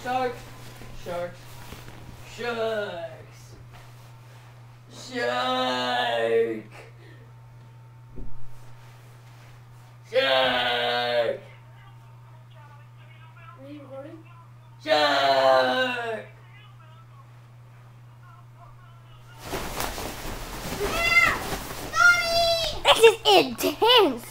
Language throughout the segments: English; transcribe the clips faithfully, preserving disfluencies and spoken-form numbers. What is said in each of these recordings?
Shark. Shark. Sharks. Shark. Shark. Are you recording? Shark. This is intense.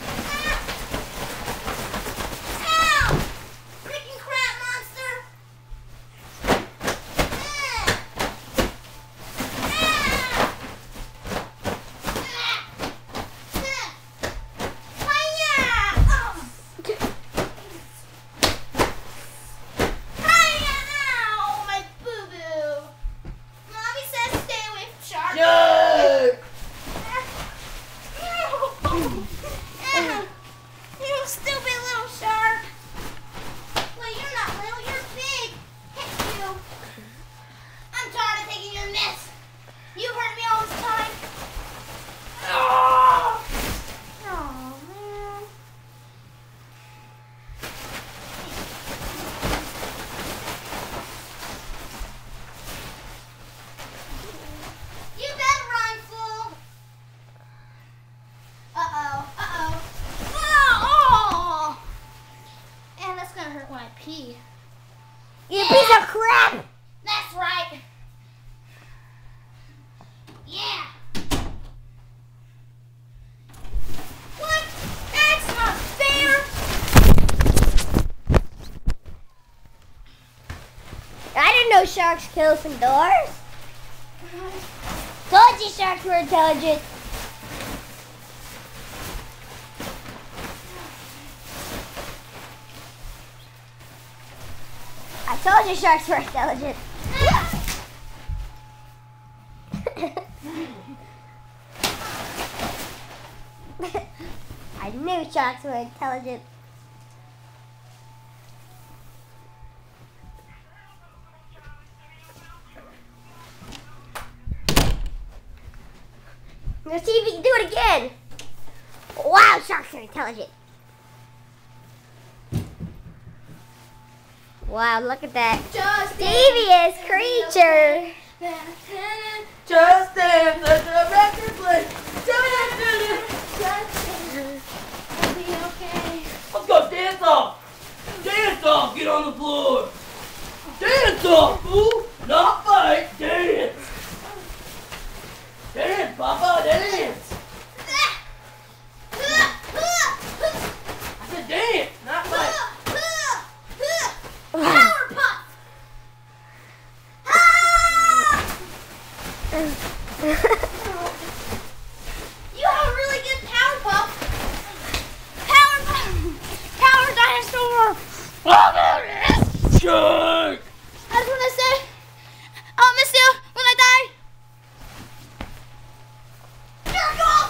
Pee. You yeah. piece of crap! That's right. Yeah. What? That's not fair. I didn't know sharks could open doors. Told you sharks were intelligent. I told you sharks were intelligent. I knew sharks were intelligent. Let's see if we can do it again. Wow, sharks are intelligent. Wow, look at that Just devious creature. Just dance at the record play. I'll be okay. Let's go dance off. Dance off. Get on the floor. Dance off, fool. Not fight. Dance. Dance, Papa. Dance. I said dance, not fight. You have a really good power puff. Power puff. Power dinosaur. Shark. I was gonna say, I'll miss you when I die. Jerk off.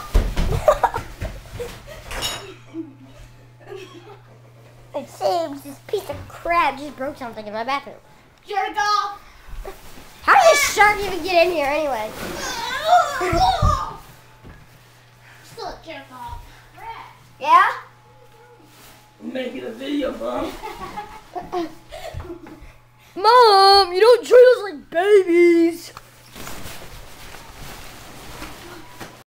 It seems this piece of crap just broke something in my bathroom. Jerk off. How did this shark even get in here anyway? Still a jerk off. Yeah? I'm making a video, Mom. Mom, you don't treat us like babies.